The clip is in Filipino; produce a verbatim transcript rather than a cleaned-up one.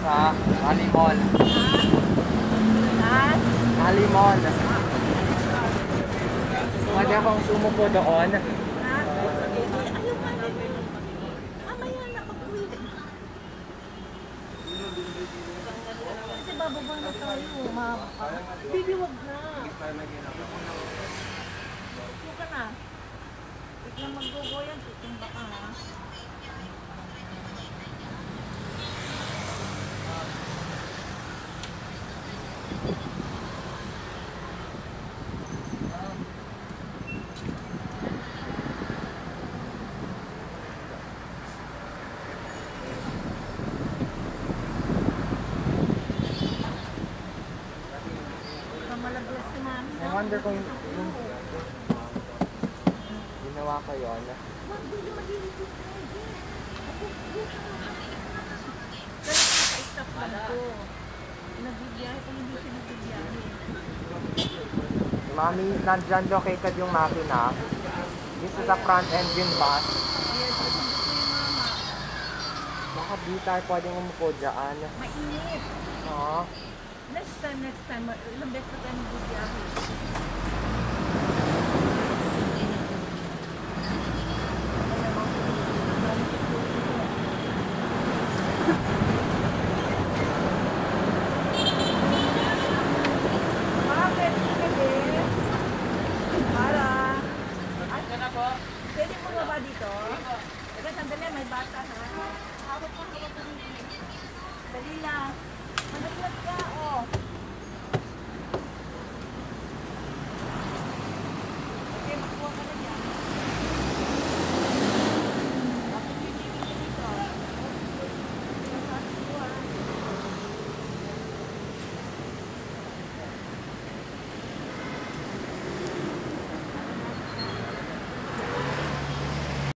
Sa Alimol. Ha? Alimol. Pwede akong sumuko doon. Ha? Ayaw ka na. Mamaya na pag-uwi. Kasi bababa na tayo. Baby, wag na. Huwag ka na. Biglang mag-go-go yan. Tutumba ka ha. Malaglas si mami. I wonder kung yung ginawa ko yun. Pero stop lang ko. Nagbibiyahe kung hindi siya nagbibiyahe. Mami, nandyan located yung makina. This is a front engine bus. Yes, kasi gusto yung mama. Baka di tayo pwedeng umupo dyan. Mainit. Oo. Next time, next time, ilang beses pa tayo nagbibiyahe. Bakit? Kasi, para, pwede mo ba dito? Teka, sandali, may bata ha. Hawak ka, hawak ka dito. Dali lang. Managlag ka, oh.